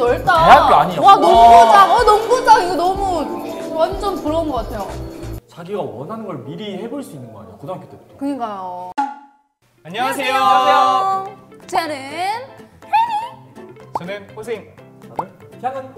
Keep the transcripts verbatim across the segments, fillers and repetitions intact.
넓다. 대학교 아니에요? 와 농구장, 어 농구장 이거 너무 완전 부러운 것 같아요. 자기가 원하는 걸 미리 해볼 수 있는 거 아니야? 고등학교 때부터. 그니까요. 안녕하세요. 안녕하세요. 저는 혜리. 저는 호생. 다들 향은.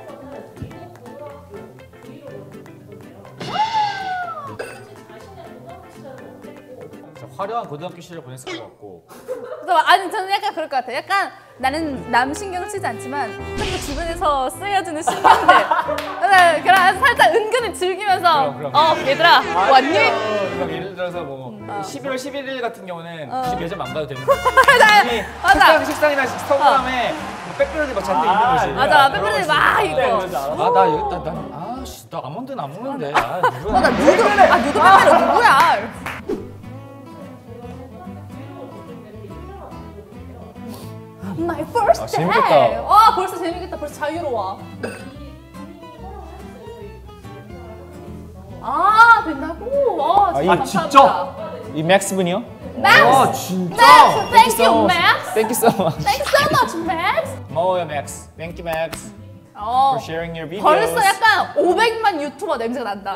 화려한 고등학교 시절을 보냈을 것 같고. 아니 저는 약간 그럴 것 같아요. 약간 나는 남 신경을 쓰지 않지만 좀 주변에서 쓰여주는 신경들. 그냥 살짝 은근히 즐기면서 그럼, 그럼. 어 얘들아 왔니? 그럼 예를 들어서 뭐 어. 십일월 십일일 같은 경우는 어. 굳이 매점 안 가도 되는 거지. 맞아. 식당, 식당이나 서울함에 뭐 백그라운드 막 잔뜩 있는 거지. 맞아. 백그라운드 막 있고. 아나 여기 나, 나, 아씨 나 아몬드는 안 먹는데. 아, 누구야? 어, 나 누구? 아 누구 빼빼로 누구야? My first 아, day. 재밌겠다. 와 벌써 재밌겠다. 벌써 자유로워. 아 된다고? 와, 아, 이 감사합니다. 직접? 이 맥스 분이요? Max. 와 진짜. Max, thank you, Max. Thank you so much. Thanks so much, Max. 고마워요 맥스. Thank you Max 어, for sharing your videos. 벌써 약간 오백만 유튜버 냄새가 난다.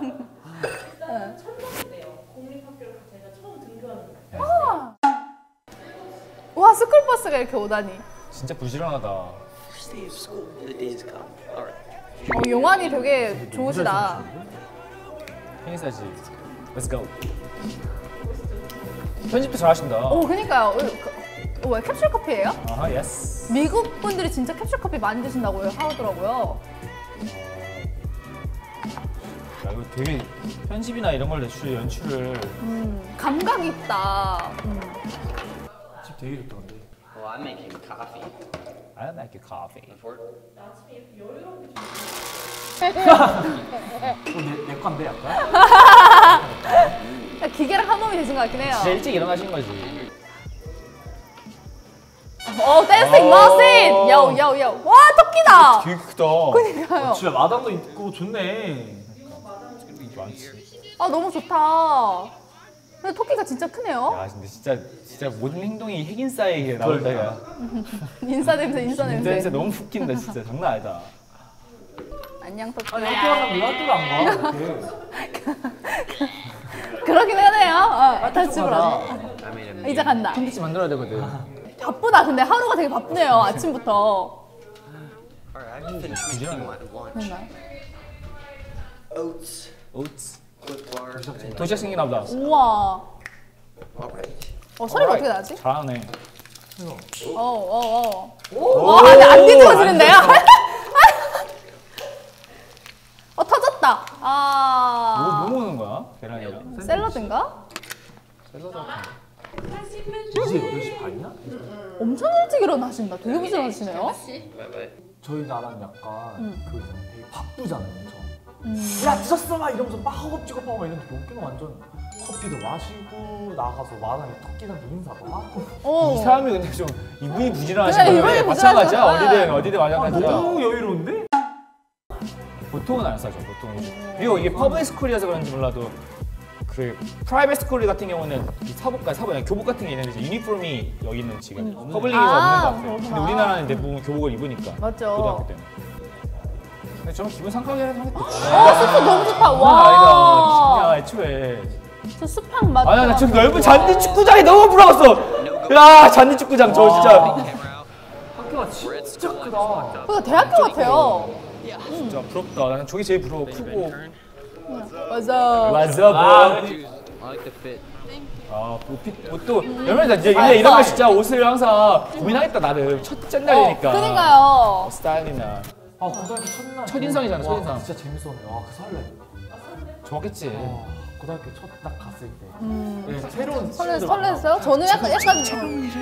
와. 와 스쿨버스가 이렇게 오다니. 진짜 부지런하다. 어, 용환이 되게 좋으시다. 행사지. Let's go. 편집도 잘하신다. 오 그니까요. 어, 그, 어, 왜 캡슐 커피예요? 아하, 예스. 미국 분들이 진짜 캡슐 커피 많이 드신다고 하더라고요. 야, 이거 되게 편집이나 이런 걸 대출 연출을 음, 감각 있다. 음. 집 되게 좋던데. Well, I'm making coffee. I like your coffee. 내, 내 건데 약간? 기계랑 한 몸이 되신 것 같긴 해요. 진짜 일찍 일어나신 거지. 어, 댄싱 머신! 야우, 야우, 야우. 와, 토끼다! 되게 크다. 그러니까요. 진짜 마당도 있고 좋네. 많지. 아, 너무 좋다. 근데 토끼가 진짜 크네요. 야, 근데 진짜 진짜 모든 행동이 핵인싸에게 나온다. 야. 인싸 냄새, 인싸 진짜 냄새. 진짜 너무 웃긴다. 진짜 장난 아니다. 안녕, 토끼. 아니 학교 가면 왜 학교를 안 가? 이렇게. 그러긴 하네요. 어, 다시 집으로. I made a meal. 이제 간다. 콘텐츠 만들어야 되거든. 바쁘다. 근데 하루가 되게 바쁘네요. 아침부터. Alright, I finished making my lunch. 정말. Oats, 오츠. Clif Bar, and 도시락 생기나 보다. 우와. alright. 어, 소리가 어떻게 나지? 잘하네. 어, 어, 어. 와, 근데 안 뒤집어지는데요? 어, 터졌다. 뭐, 아. 뭐 먹는 거야? 계란이랑? 샐러드인가? 샐러드 같은 이제 여덟 시 반이야? 엄청 일찍 일어나신다. 되게 부지런하시네요. 저희 나라는 약간 음. 그 있잖아요. 되게 바쁘잖아요. 엄청. 음. 야 늦었어 막 이러면서 막 허겁지겁하고 막 이러는데 여기는 완전 커피도 마시고 나가서 마당에 토끼한테 인사도 하고. 어. 이 사람이 근데 좀 이분이 부지런하신 그래, 건데 이분이 마찬가지야. 부지런하죠. 어디든 어디든 마찬가지야. 너무 여유로운데? 보통은 안 싸죠. 보통은. 그리고 이게 퍼블릭 스쿨이라서 그런지 몰라도 그 프라이빗 스쿨 같은 경우는 이 사복과 사복, 아니, 교복 같은 게 있는데 이제 유니폼이 여기는 지금 음. 퍼블릭에서 아, 없는 것 같아요. 근데 그렇구나. 우리나라는 대부분 교복을 입으니까. 맞죠. 고등학교 때는. 근데 저는 기분 상하게 하겠다. 어, 숲이 너무 좋다. 장난 와. 아니다. 진짜 애초에. 저 숲향 맛. 아니야, 나 저 넓은 잔디 축구장이 너무 부러웠어. 야, 잔디 축구장 저 진짜. 학교가 진짜 크다. 그거 대학교 같아요. 진짜 부럽다. 난 저게 제일 부러워. 크고. 맞아. 맞아, 아, 뭐. I like the fit. 아, 옷, 옷도 여러분 이제 원래 이런 거 진짜 옷을 항상 고민하겠다 나름 첫 짠날이니까. 어, 그러니까요. 스타일이나 아, 고등학교 첫날. 첫인상이잖아, 와, 첫인상. 진짜 재밌었네. 와, 그 설레. 좋았겠지. 와, 고등학교 첫 딱 갔을 때. 음. 네, 새로운 설레, 친구들 설레었어요? 저는 약간 약간 아,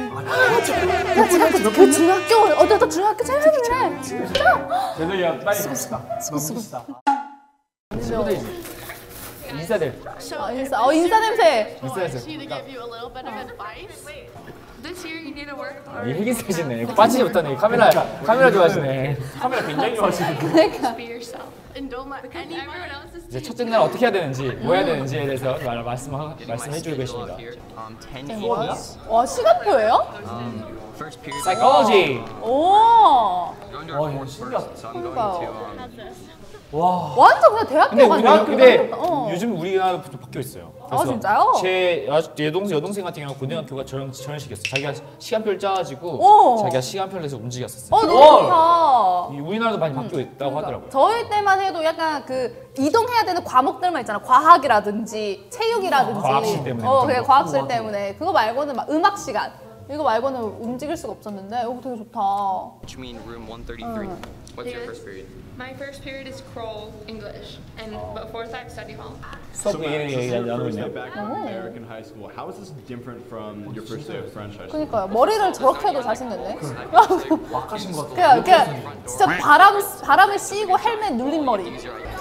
중학교 그 중학교 어디 나 중학교 촬영이래. 진짜? 제노이야 빨리 갑시다. 너무 멋있다. 친구들이지. 인사들. 아, 인싸. 어 인싸 냄새. 인사에서. She to give you a little bit of advice. This year you need to work 아, hard. 이 핵이 세시네. 빠지지 못하네. 카메라 카메라 좋아하시네. 카메라 굉장히 좋아하시네. 그러니까. Be yourself and don't let anyone else's 이제 첫째 날 어떻게 해야 되는지, 뭐 해야 되는지에 대해서 말 말씀 말씀해 주고 계십니다. Um, ten 뭐야? evenings. 와 시간표예요? Um, first period. Psychology. 오. Going to 와, 신기하다. So I'm going to um, 와. 완전 그냥 대학교 근데 가는 우리나라 근데 어. 요즘 우리나라도 바뀌어 있어요. 아, 진짜요? 제 여- 여동생 여동생 같은 경우 고등학교가 저런 저런 식이었어. 자기가 시간표를 짜가지고 오. 자기가 시간표를 내서 움직였었어. 어 너무 좋다. 이 우리나라도 많이 바뀌어 있다고 하더라고요. 저희 때만 해도 약간 그 이동해야 되는 과목들만 있잖아. 과학이라든지 체육이라든지. 과학실 때문에 어, 그런 그래 거. 과학실 때문에. 그거 말고는 막 음악 시간. 이거 말고는 움직일 수가 없었는데 이거 되게 좋다. between room one thirty-three. What's your first period? My first period is crawl English, and but fourth I study hall. 수업 얘기 얘기 나누고 있네요. Back in American high school, how is this different from your first day of French high school? 그러니까요. 머리를 저렇게 해도 잘생겼네. 막 하신 것 같아. 그냥 그냥 진짜 바람 바람을 씌고 헬멧 눌린 머리.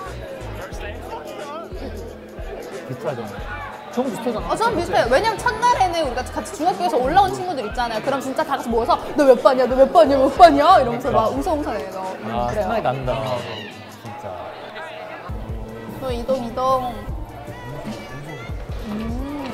비슷하잖아. 좀 비슷하잖아. 어, 저는 비슷해요. 왜냐면 첫날에는 우리가 같이 중학교에서 올라온 친구들 있잖아요. 그럼 진짜 다 같이 모여서 너 몇 반이야, 너 몇 반이야, 몇 반이야 이러면서 막 웅성웅성해요. 아, 그래요. 생각이 난다. 진짜. 또 이동 이동. 음.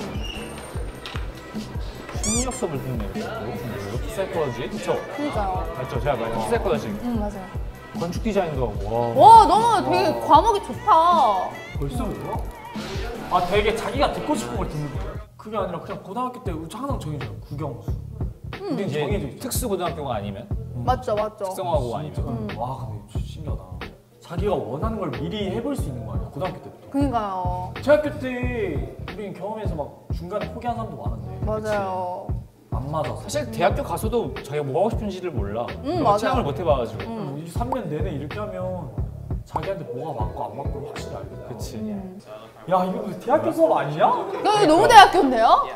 심리학 수업을 듣네. 사이코로지? 그쵸? 그러니까요. 맞죠? 제가 말한 사이코로지. 음 맞아요. 건축 디자인도 하고. 와. 와 너무 되게 과목이 좋다. 벌써 그래요? 아 되게 자기가 듣고 싶은 걸 듣는 거예요. 그게 아니라 그냥 고등학교 때 항상 정해져요. 국영수. 우린 이제 정해져 있어. 특수 고등학교가 아니면 맞죠 맞죠. 특성화고 아니면. 음. 와 근데 진짜 신기하다. 자기가 원하는 걸 미리 해볼 수 있는 거 아니야 고등학교 때부터. 그러니까요. 대학교 때 우린 경험해서 막 중간에 포기한 사람도 많은데. 맞아요. 안 맞아서. 사실 대학교 가서도 자기가 뭐 하고 싶은지를 몰라. 음, 그거 맞아. 체험을 못 해봐가지고. 음. 이 삼 년 내내 이렇게 하면 자기한테 뭐가 맞고 안 맞고를 확실히 알겠다. 그치. 음. 야 이거 무슨 대학교 수업 아니냐? 여기 너무 대학교인데요?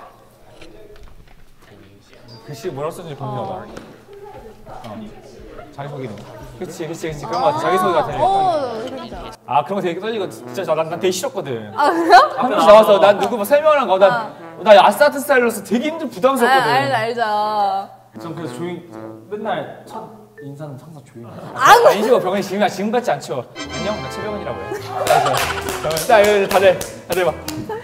글씨 뭐라고 썼는지 궁금하다. 어. 자기소개는. 그치, 그치, 그치. 그런 거 같아. 자기소개 같아. 어 그러니까. 아, 그런 거 되게 떨리고 진짜 저- 난, 난 되게 싫었거든. 아 그래요? 한국 나와서 난 누구 뭐 설명하는 거, 나, 나 아스아트 스타일로서 되게 힘들 아, 부담스럽거든. 알죠 알죠. 전 그래서 조용 맨날 첫 인사는 항상 조용히 해요. 아, 인식어 병원이 지금, 지금 같지 않죠? 안녕, 나 최병원이라고 해. 그래서 자, 여기 다들, 다들 막.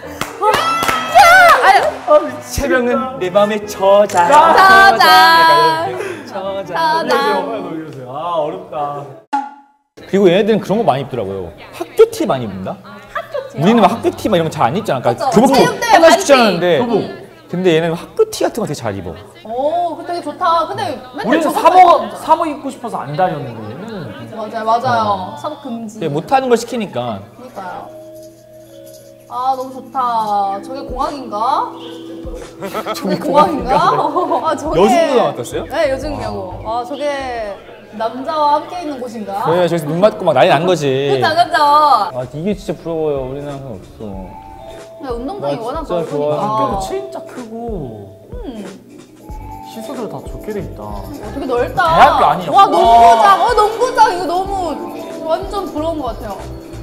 최병은 내 마음의 저자. 저자. 저자. 저자. 너 이러세요. 아 어렵다. 그리고 얘네들은 그런 거 많이 입더라고요. 학교 티 많이 입는다? 학교 티? 우리는 막 학교 티 막 이런 거 잘 안 입잖아. 그러니까 그쵸. 교복도 체육대회 하나씩 반티. 추천하는데. 근데 얘는 학교 티 같은 거 되게 잘 입어. 오, 그 되게 좋다. 근데 맨날 우리는 저거 사복 사복 입고 싶어서 안 다녔는데 얘는 맞아요, 맞아요. 사복 금지. 근데 못하는 걸 시키니까. 그러니까요. 아 너무 좋다. 저게 공항인가? 저게 공항인가? 아 저게 여중도 나왔었어요? 네, 여중여고. 아 저게 남자와 함께 있는 곳인가? 그래, 저기서 눈 맞고 막 난리 난 거지. 그렇죠, 그렇죠. 아, 이게 진짜 부러워요. 우리나라는 없어. 근데 운동장이 나 워낙 진짜 좋아. 넓으니까. 학교도 진짜 크고 시설들 다 좋게 돼 있다. 되게 넓다. 대학교 아니에요? 와 농구장, 어 농구장 이거 너무 완전 부러운 것 같아요.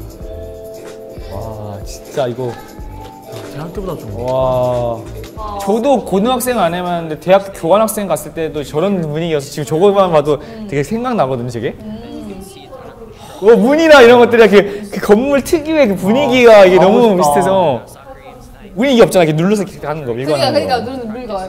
와, 진짜 이거. 대학교보다 좀. 와. 저도 고등학생 안 해봤는데 대학교 교환학생 갔을 때도 저런 분위기여서 지금 저거만 봐도 되게 생각나거든요, 저게. 어, 문이나 이런 것들이 그, 그 건물 특유의 그 분위기가 이게 아, 너무 멋있다. 비슷해서 분위기 없잖아. 이렇게 눌러서 이렇게 하는 거, 밀고 그러니까 하는 그러니까 거. 누르는 물가.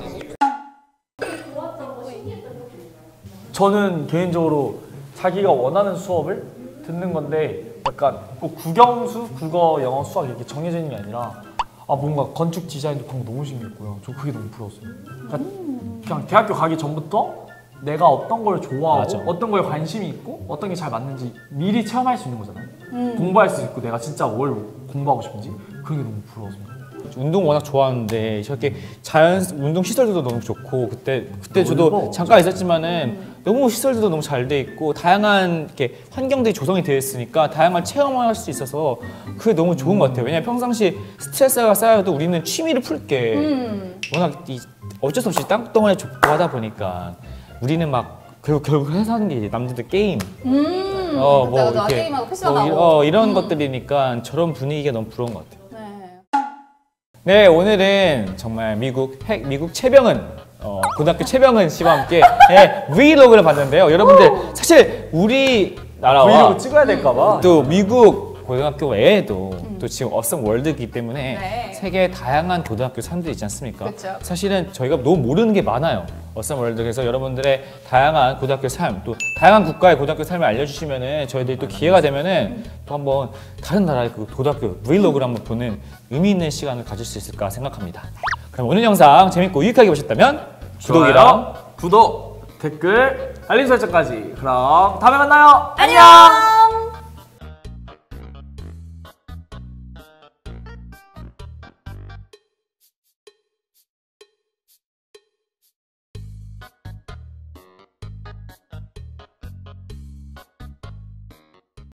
저는 개인적으로 자기가 원하는 수업을 듣는 건데 약간 꼭 국영수, 국어, 영어, 수학 이렇게 정해져 있는 게 아니라 아 뭔가 건축 디자인도 방금 너무 신기했고요. 저 그게 너무 부러웠어요. 그러니까 그냥 대학교 가기 전부터 내가 어떤 걸 좋아하고 맞아. 어떤 거에 관심이 있고 어떤 게 잘 맞는지 미리 체험할 수 있는 거잖아요. 공부할 수 있고 내가 진짜 뭘 공부하고 싶은지 그게 너무 부러웠습니다. 운동 워낙 좋아하는데 저렇게 자연 운동 시설들도 너무 좋고 그때 그때 저도 넓어. 잠깐 있었지만은 너무 시설들도 너무 잘 돼 있고 다양한 이렇게 환경들이 조성이 되어 있으니까 다양한 체험을 할 수 있어서 그게 너무 좋은 것 같아요. 왜냐면 평상시 스트레스가 쌓여도 우리는 취미를 풀게 음. 워낙 이 어쩔 수 없이 땅덩어리에 좁고 하다 보니까 우리는 막 결국 결국 회사 하는 게 이제 남들들 게임 음. 어, 맞아, 맞아. 게임하고 피시방 뭐 이- 하고. 어, 이런 음. 것들이니까 저런 분위기가 너무 부러운 것 같아요. 네. 네, 오늘은 정말 미국 핵, 미국 최병은 어, 고등학교 최병은 씨와 함께 네, 브이로그를 봤는데요. 여러분들 사실 우리나라와 브이로그 찍어야 될까 봐. 또 미국 고등학교 외에도 또 지금 어썸 월드이기 때문에 네. 세계 다양한 고등학교 삶들이 있지 않습니까? 그쵸. 사실은 저희가 너무 모르는 게 많아요. 어썸 월드. 그래서 여러분들의 다양한 고등학교 삶, 또 다양한 국가의 고등학교 삶을 알려주시면은 저희들이 또 기회가 되면은 또 한번 다른 나라의 그 고등학교 브이로그를 한번 보는 의미 있는 시간을 가질 수 있을까 생각합니다. 그럼 오늘 영상 재밌고 유익하게 보셨다면 구독이랑 좋아요, 구독, 댓글, 알림 설정까지. 그럼 다음에 만나요. 안녕.